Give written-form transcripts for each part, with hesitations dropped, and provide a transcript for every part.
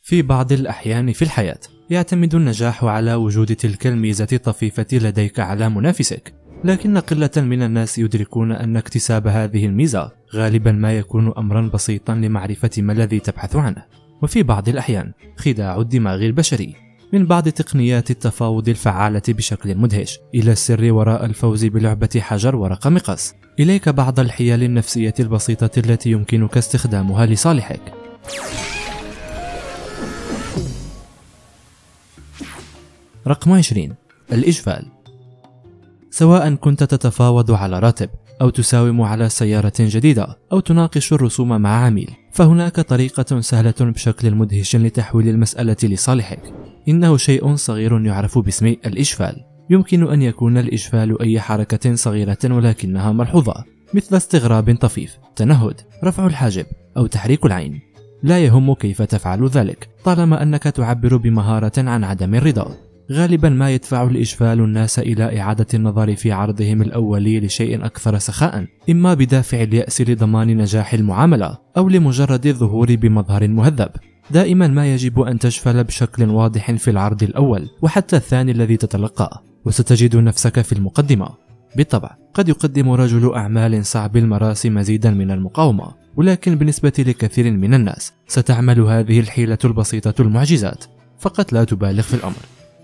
في بعض الأحيان في الحياة يعتمد النجاح على وجود تلك الميزة الطفيفة لديك على منافسك، لكن قلة من الناس يدركون أن اكتساب هذه الميزة غالبا ما يكون أمرا بسيطا لمعرفة ما الذي تبحث عنه. وفي بعض الأحيان خداع الدماغ البشري، من بعض تقنيات التفاوض الفعالة بشكل مدهش إلى السر وراء الفوز بلعبة حجر ورقة مقص، إليك بعض الحيل النفسية البسيطة التي يمكنك استخدامها لصالحك. رقم 20. الإجفال. سواء كنت تتفاوض على راتب أو تساوم على سيارة جديدة أو تناقش الرسوم مع عميل، فهناك طريقة سهلة بشكل مدهش لتحويل المسألة لصالحك. إنه شيء صغير يعرف باسم الإجفال. يمكن أن يكون الإجفال أي حركة صغيرة ولكنها ملحوظة، مثل استغراب طفيف، تنهد، رفع الحاجب أو تحريك العين. لا يهم كيف تفعل ذلك طالما أنك تعبر بمهارة عن عدم الرضا. غالبا ما يدفع الإجفال الناس إلى إعادة النظر في عرضهم الأولي لشيء أكثر سخاء، إما بدافع اليأس لضمان نجاح المعاملة أو لمجرد الظهور بمظهر مهذب. دائما ما يجب أن تجفل بشكل واضح في العرض الأول وحتى الثاني الذي تتلقاه، وستجد نفسك في المقدمة. بالطبع قد يقدم رجل أعمال صعب المراس مزيدا من المقاومة، ولكن بالنسبة لكثير من الناس ستعمل هذه الحيلة البسيطة المعجزات، فقط لا تبالغ في الأمر.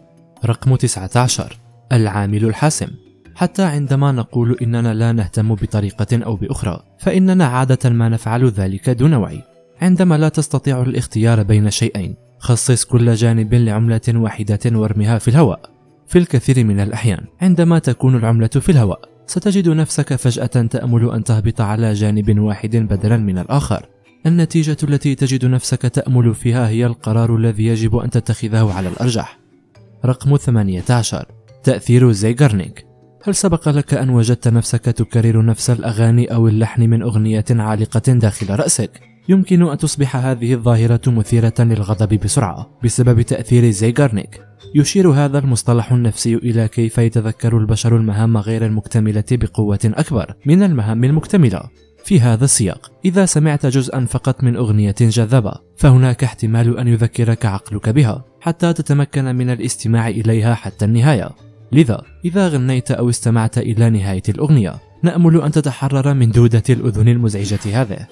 رقم 19. العامل الحاسم. حتى عندما نقول إننا لا نهتم بطريقة أو بأخرى، فإننا عادة ما نفعل ذلك دون وعي. عندما لا تستطيع الاختيار بين شيئين، خصص كل جانب لعملة واحدة وارمها في الهواء. في الكثير من الأحيان عندما تكون العملة في الهواء، ستجد نفسك فجأة تأمل أن تهبط على جانب واحد بدلا من الآخر. النتيجة التي تجد نفسك تأمل فيها هي القرار الذي يجب أن تتخذه على الأرجح. رقم 18. تأثير زيغارنيك. هل سبق لك أن وجدت نفسك تكرر نفس الأغاني أو اللحن من أغنية عالقة داخل رأسك؟ يمكن أن تصبح هذه الظاهرة مثيرة للغضب بسرعة بسبب تأثير زيغارنيك. يشير هذا المصطلح النفسي إلى كيف يتذكر البشر المهام غير المكتملة بقوة أكبر من المهام المكتملة. في هذا السياق، إذا سمعت جزءا فقط من أغنية جذابة، فهناك احتمال أن يذكرك عقلك بها حتى تتمكن من الاستماع إليها حتى النهاية. لذا إذا غنيت أو استمعت إلى نهاية الأغنية، نأمل أن تتحرر من دودة الأذن المزعجة هذه.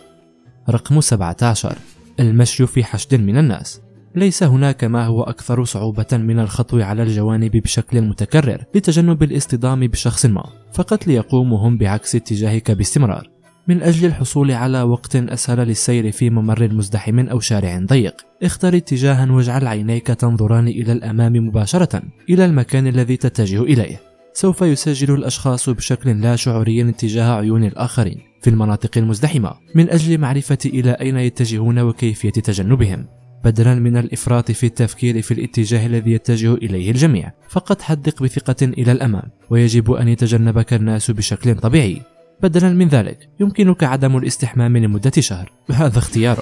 رقم 17. المشي في حشد من الناس. ليس هناك ما هو أكثر صعوبة من الخطو على الجوانب بشكل متكرر لتجنب الاصطدام بشخص ما، فقط ليقوموا هم بعكس اتجاهك باستمرار. من أجل الحصول على وقت أسهل للسير في ممر مزدحم أو شارع ضيق، اختر اتجاها واجعل عينيك تنظران إلى الأمام مباشرة إلى المكان الذي تتجه إليه. سوف يسجل الأشخاص بشكل لا شعوري اتجاه عيون الآخرين في المناطق المزدحمة من أجل معرفة إلى أين يتجهون وكيفية تجنبهم، بدلا من الإفراط في التفكير في الاتجاه الذي يتجه إليه الجميع. فقط حدق بثقة إلى الأمام، ويجب أن يتجنبك الناس بشكل طبيعي. بدلا من ذلك يمكنك عدم الاستحمام لمدة شهر، وهذا اختيارك.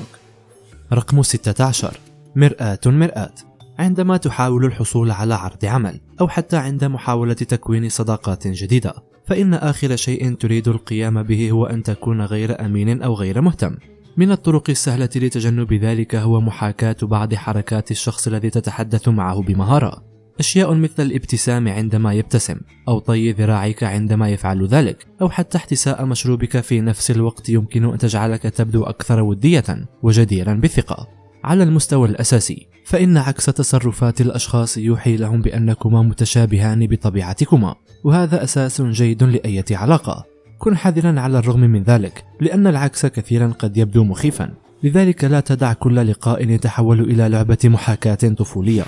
رقم 16. مرآة. عندما تحاول الحصول على عرض عمل أو حتى عند محاولة تكوين صداقات جديدة، فإن آخر شيء تريد القيام به هو أن تكون غير أمين أو غير مهتم. من الطرق السهلة لتجنب ذلك هو محاكاة بعض حركات الشخص الذي تتحدث معه بمهارة. أشياء مثل الابتسام عندما يبتسم، أو طي ذراعك عندما يفعل ذلك، أو حتى احتساء مشروبك في نفس الوقت يمكن أن تجعلك تبدو أكثر ودية وجديرا بالثقة. على المستوى الأساسي، فإن عكس تصرفات الأشخاص يوحي لهم بأنكما متشابهان بطبيعتكما، وهذا أساس جيد لأي علاقة. كن حذرا على الرغم من ذلك، لأن العكس كثيرا قد يبدو مخيفا. لذلك لا تدع كل لقاء يتحول إلى لعبة محاكاة طفولية.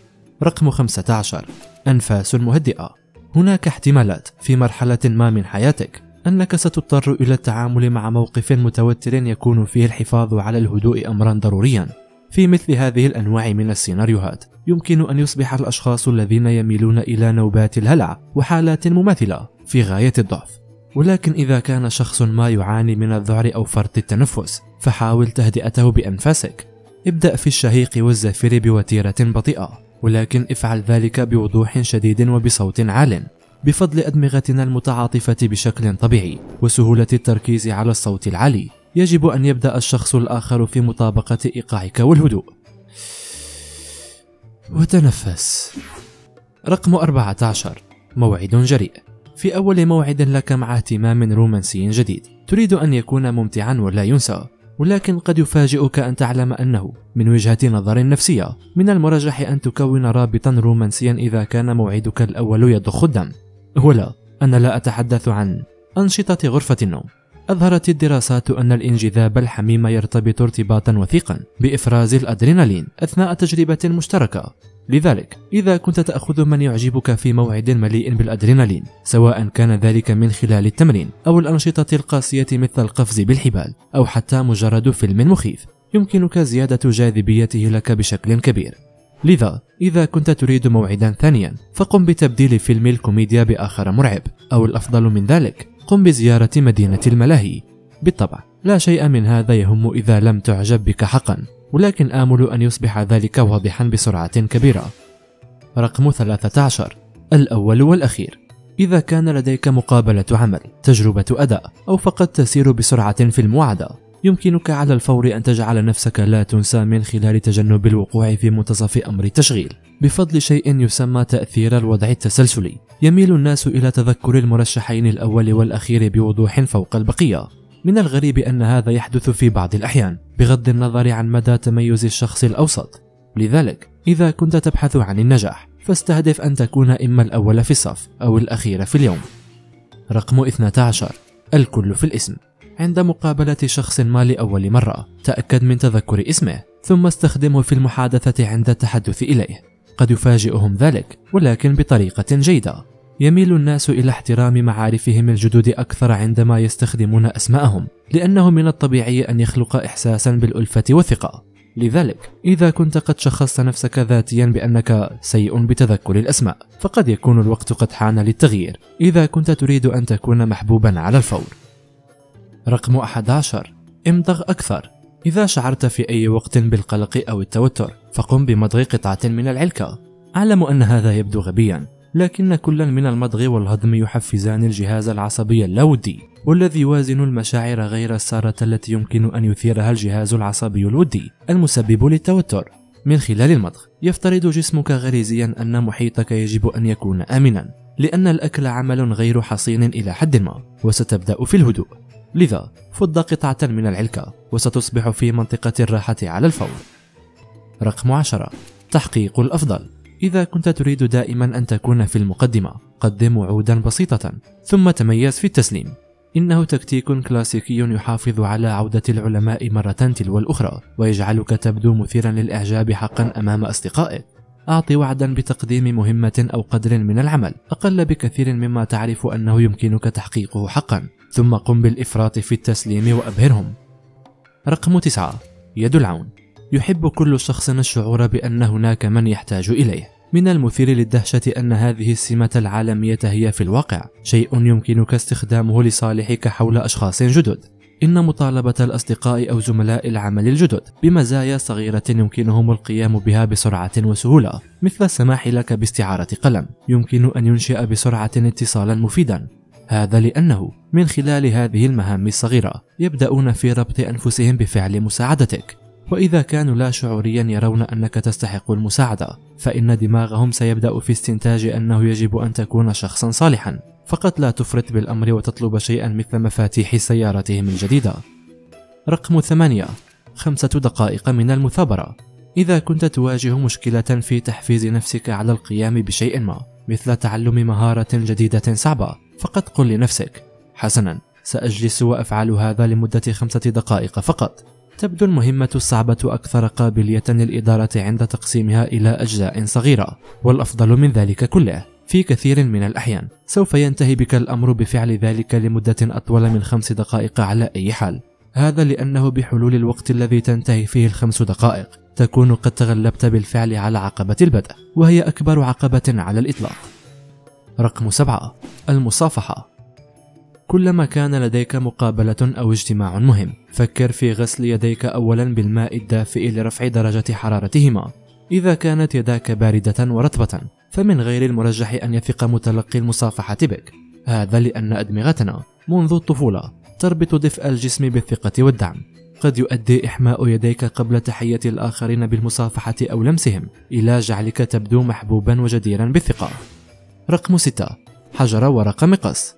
رقم 15. أنفاس مهدئة. هناك احتمالات في مرحلة ما من حياتك أنك ستضطر إلى التعامل مع موقف متوتر يكون فيه الحفاظ على الهدوء أمرا ضروريا. في مثل هذه الأنواع من السيناريوهات يمكن أن يصبح الأشخاص الذين يميلون إلى نوبات الهلع وحالات مماثلة في غاية الضعف. ولكن إذا كان شخص ما يعاني من الذعر أو فرط التنفس، فحاول تهدئته بأنفاسك. ابدأ في الشهيق والزفير بوتيرة بطيئة، ولكن افعل ذلك بوضوح شديد وبصوت عال. بفضل أدمغتنا المتعاطفة بشكل طبيعي وسهولة التركيز على الصوت العالي، يجب أن يبدأ الشخص الآخر في مطابقة إيقاعك والهدوء. وتنفس. رقم 14. موعد جريء. في أول موعد لك مع اهتمام رومانسي جديد تريد أن يكون ممتعا ولا ينسى، ولكن قد يفاجئك أن تعلم أنه من وجهة نظر نفسية من المرجح أن تكون رابطا رومانسيا إذا كان موعدك الأول يضخ الدم. ولا، أنا لا أتحدث عن أنشطة غرفة النوم. أظهرت الدراسات أن الانجذاب الحميم يرتبط ارتباطا وثيقا بإفراز الأدرينالين أثناء تجربة مشتركة. لذلك إذا كنت تأخذ من يعجبك في موعد مليء بالأدرينالين، سواء كان ذلك من خلال التمرين أو الأنشطة القاسية مثل القفز بالحبال أو حتى مجرد فيلم مخيف، يمكنك زيادة جاذبيته لك بشكل كبير. لذا إذا كنت تريد موعدا ثانيا فقم بتبديل فيلم الكوميديا بآخر مرعب، أو الأفضل من ذلك قم بزيارة مدينة الملاهي. بالطبع لا شيء من هذا يهم إذا لم تعجب بك حقا، ولكن آمل أن يصبح ذلك واضحا بسرعة كبيرة. رقم 13. الأول والأخير. إذا كان لديك مقابلة عمل، تجربة أداء، أو فقط تسير بسرعة في المواعدة، يمكنك على الفور أن تجعل نفسك لا تنسى من خلال تجنب الوقوع في منتصف أمر التشغيل بفضل شيء يسمى تأثير الوضع التسلسلي. يميل الناس إلى تذكر المرشحين الأول والأخير بوضوح فوق البقية. من الغريب أن هذا يحدث في بعض الأحيان بغض النظر عن مدى تميز الشخص الأوسط. لذلك إذا كنت تبحث عن النجاح فاستهدف أن تكون إما الأول في الصف أو الأخير في اليوم. رقم 12. الكل في الاسم. عند مقابلة شخص ما لأول مرة تأكد من تذكر اسمه ثم استخدمه في المحادثة عند التحدث إليه. قد يفاجئهم ذلك ولكن بطريقة جيدة. يميل الناس إلى احترام معارفهم الجدد أكثر عندما يستخدمون أسماءهم، لأنه من الطبيعي أن يخلق إحساسا بالألفة والثقة. لذلك إذا كنت قد شخصت نفسك ذاتيا بأنك سيء بتذكر الأسماء، فقد يكون الوقت قد حان للتغيير إذا كنت تريد أن تكون محبوبا على الفور. رقم 11. امضغ أكثر. إذا شعرت في أي وقت بالقلق أو التوتر فقم بمضغ قطعة من العلكة. أعلم أن هذا يبدو غبيا، لكن كلا من المضغ والهضم يحفزان الجهاز العصبي اللاودي، والذي يوازن المشاعر غير السارة التي يمكن أن يثيرها الجهاز العصبي الودي المسبب للتوتر. من خلال المضغ يفترض جسمك غريزيا أن محيطك يجب أن يكون آمنا، لأن الأكل عمل غير حصين إلى حد ما، وستبدأ في الهدوء. لذا فض قطعة من العلكة وستصبح في منطقة الراحة على الفور. رقم 10. تحقيق الأفضل. إذا كنت تريد دائما أن تكون في المقدمة قدم وعودا بسيطة ثم تميز في التسليم. إنه تكتيك كلاسيكي يحافظ على عودة العلماء مرة تلو الأخرى ويجعلك تبدو مثيرا للإعجاب حقا أمام أصدقائك. أعطي وعدا بتقديم مهمة أو قدر من العمل أقل بكثير مما تعرف أنه يمكنك تحقيقه حقا، ثم قم بالإفراط في التسليم وأبهرهم. رقم 9. يد العون. يحب كل شخص الشعور بأن هناك من يحتاج إليه. من المثير للدهشة أن هذه السمة العالمية هي في الواقع شيء يمكنك استخدامه لصالحك حول أشخاص جدد. إن مطالبة الأصدقاء أو زملاء العمل الجدد بمزايا صغيرة يمكنهم القيام بها بسرعة وسهولة، مثل السماح لك باستعارة قلم يمكن أن ينشئ بسرعة اتصالا مفيدا. هذا لأنه من خلال هذه المهام الصغيرة يبدأون في ربط أنفسهم بفعل مساعدتك، وإذا كانوا لا شعوريا يرون أنك تستحق المساعدة، فإن دماغهم سيبدأ في استنتاج أنه يجب أن تكون شخصا صالحا. فقط لا تفرط بالأمر وتطلب شيئا مثل مفاتيح سيارتهم الجديدة. رقم 8. 5 دقائق من المثابرة. إذا كنت تواجه مشكلة في تحفيز نفسك على القيام بشيء ما، مثل تعلم مهارة جديدة صعبة، فقط قل لنفسك: حسنا، سأجلس وأفعل هذا لمدة 5 دقائق فقط. تبدو المهمة الصعبة أكثر قابلية للإدارة عند تقسيمها إلى أجزاء صغيرة، والأفضل من ذلك كله في كثير من الأحيان سوف ينتهي بك الأمر بفعل ذلك لمدة أطول من 5 دقائق على أي حال. هذا لأنه بحلول الوقت الذي تنتهي فيه 5 دقائق تكون قد تغلبت بالفعل على عقبة البدء، وهي أكبر عقبة على الإطلاق. رقم 7. المصافحة. كلما كان لديك مقابلة أو اجتماع مهم، فكر في غسل يديك أولا بالماء الدافئ لرفع درجة حرارتهما. إذا كانت يداك باردة ورطبة فمن غير المرجح أن يثق متلقي المصافحة بك. هذا لأن أدمغتنا منذ الطفولة تربط دفء الجسم بالثقة والدعم. قد يؤدي إحماء يديك قبل تحية الآخرين بالمصافحة أو لمسهم إلى جعلك تبدو محبوبا وجديرا بالثقة. رقم 6. حجر ورق مقص.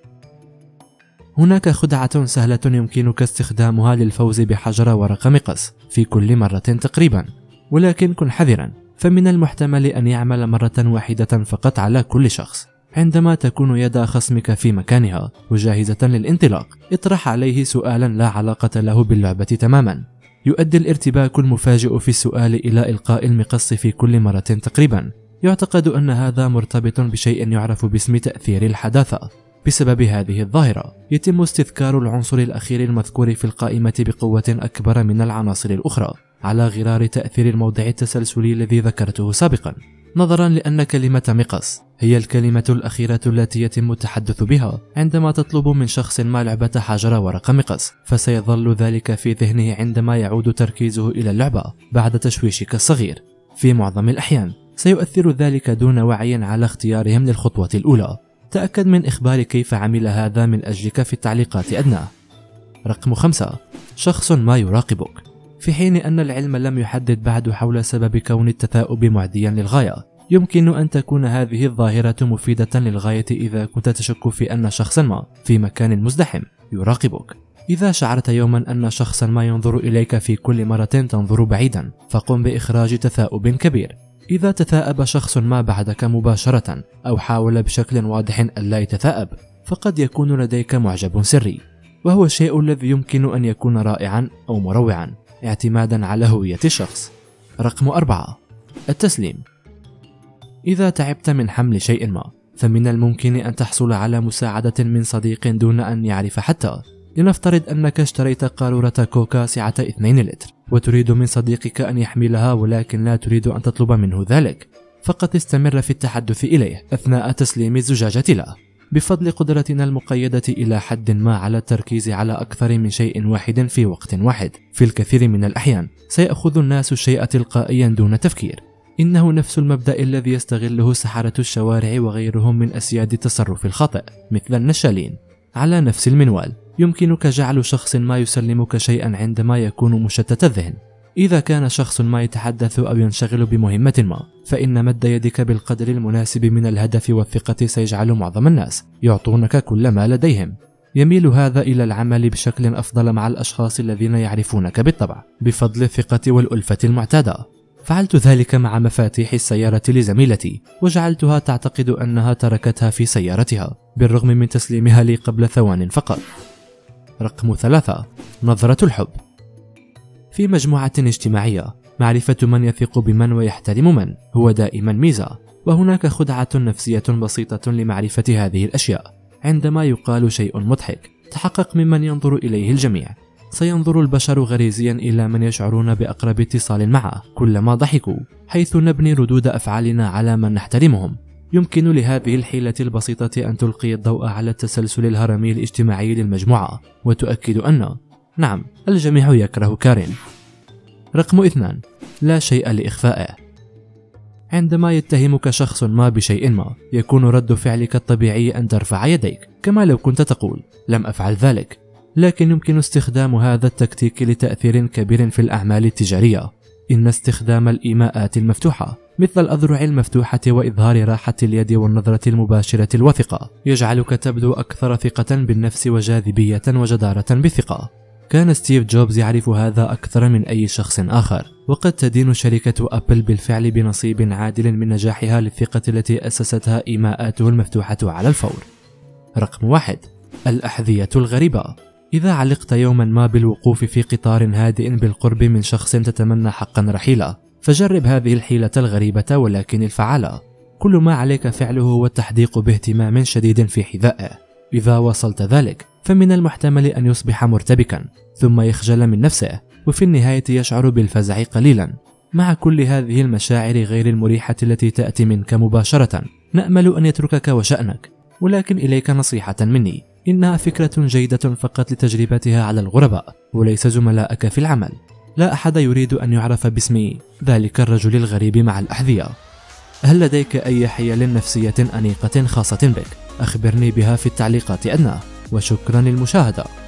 هناك خدعة سهلة يمكنك استخدامها للفوز بحجر ورق مقص في كل مرة تقريبا، ولكن كن حذرا، فمن المحتمل أن يعمل مرة واحدة فقط على كل شخص. عندما تكون يد خصمك في مكانها وجاهزة للانطلاق، اطرح عليه سؤالا لا علاقة له باللعبة تماما. يؤدي الارتباك المفاجئ في السؤال إلى إلقاء المقص في كل مرة تقريبا. يعتقد أن هذا مرتبط بشيء يعرف باسم تأثير الحداثة. بسبب هذه الظاهرة يتم استذكار العنصر الأخير المذكور في القائمة بقوة أكبر من العناصر الأخرى، على غرار تأثير الموضع التسلسلي الذي ذكرته سابقا. نظرا لأن كلمة مقص هي الكلمة الأخيرة التي يتم التحدث بها عندما تطلب من شخص ما لعبة حجر ورق مقص، فسيظل ذلك في ذهنه عندما يعود تركيزه إلى اللعبة بعد تشويشك الصغير. في معظم الأحيان سيؤثر ذلك دون وعي على اختيارهم للخطوة الأولى. تأكد من إخبار كيف عمل هذا من أجلك في التعليقات أدناه. رقم 5. شخص ما يراقبك. في حين أن العلم لم يحدد بعد حول سبب كون التثاؤب معديا للغاية، يمكن أن تكون هذه الظاهرة مفيدة للغاية إذا كنت تشك في أن شخصا ما في مكان مزدحم يراقبك. إذا شعرت يوما أن شخصا ما ينظر إليك في كل مرة تنظر بعيدا، فقم بإخراج تثاؤب كبير. إذا تثاءب شخص ما بعدك مباشرة أو حاول بشكل واضح ألا يتثاءب، فقد يكون لديك معجب سري، وهو الشيء الذي يمكن أن يكون رائعا أو مروعا اعتمادا على هوية الشخص. رقم 4. التسليم. إذا تعبت من حمل شيء ما، فمن الممكن أن تحصل على مساعدة من صديق دون أن يعرف حتى. لنفترض أنك اشتريت قارورة كوكا سعة 2 لتر وتريد من صديقك أن يحملها، ولكن لا تريد أن تطلب منه ذلك، فقد استمر في التحدث إليه أثناء تسليم الزجاجة له. بفضل قدرتنا المقيدة إلى حد ما على التركيز على أكثر من شيء واحد في وقت واحد، في الكثير من الأحيان سيأخذ الناس الشيء تلقائيا دون تفكير. إنه نفس المبدأ الذي يستغله سحرة الشوارع وغيرهم من أسياد التصرف الخاطئ مثل النشالين. على نفس المنوال يمكنك جعل شخص ما يسلمك شيئا عندما يكون مشتت الذهن. إذا كان شخص ما يتحدث أو ينشغل بمهمة ما، فإن مد يدك بالقدر المناسب من الهدف والثقة سيجعل معظم الناس يعطونك كل ما لديهم. يميل هذا إلى العمل بشكل أفضل مع الأشخاص الذين يعرفونك بالطبع بفضل الثقة والألفة المعتادة. فعلت ذلك مع مفاتيح السيارة لزميلتي، وجعلتها تعتقد أنها تركتها في سيارتها بالرغم من تسليمها لي قبل ثوان فقط. رقم 3. نظرة الحب. في مجموعة اجتماعية، معرفة من يثق بمن ويحترم من هو دائما ميزة، وهناك خدعة نفسية بسيطة لمعرفة هذه الأشياء. عندما يقال شيء مضحك، تحقق ممن ينظر إليه الجميع. سينظر البشر غريزيا إلى من يشعرون بأقرب اتصال معه كلما ضحكوا، حيث نبني ردود أفعالنا على من نحترمهم. يمكن لهذه الحيلة البسيطة أن تلقي الضوء على التسلسل الهرمي الاجتماعي للمجموعة، وتؤكد أن نعم، الجميع يكره كارين. رقم 2. لا شيء لإخفائه. عندما يتهمك شخص ما بشيء ما، يكون رد فعلك الطبيعي أن ترفع يديك كما لو كنت تقول لم أفعل ذلك، لكن يمكن استخدام هذا التكتيك لتأثير كبير في الأعمال التجارية. إن استخدام الإيماءات المفتوحة مثل الأذرع المفتوحة وإظهار راحة اليد والنظرة المباشرة الوثقة يجعلك تبدو أكثر ثقة بالنفس وجاذبية وجدارة بالثقة. كان ستيف جوبز يعرف هذا أكثر من أي شخص آخر، وقد تدين شركة أبل بالفعل بنصيب عادل من نجاحها للثقة التي أسستها إيماءاته المفتوحة على الفور. رقم 1. الأحذية الغريبة. إذا علقت يوما ما بالوقوف في قطار هادئ بالقرب من شخص تتمنى حقا رحيله، فجرب هذه الحيلة الغريبة ولكن الفعالة. كل ما عليك فعله هو التحديق باهتمام شديد في حذائه. إذا وصلت ذلك، فمن المحتمل أن يصبح مرتبكا ثم يخجل من نفسه، وفي النهاية يشعر بالفزع قليلا. مع كل هذه المشاعر غير المريحة التي تأتي منك مباشرة، نأمل أن يتركك وشأنك، ولكن إليك نصيحة مني، إنها فكرة جيدة فقط لتجربتها على الغرباء وليس زملائك في العمل. لا أحد يريد أن يعرف باسم ذلك الرجل الغريب مع الأحذية. هل لديك أي حيل نفسية أنيقة خاصة بك؟ أخبرني بها في التعليقات أدناه، وشكرا للمشاهدة.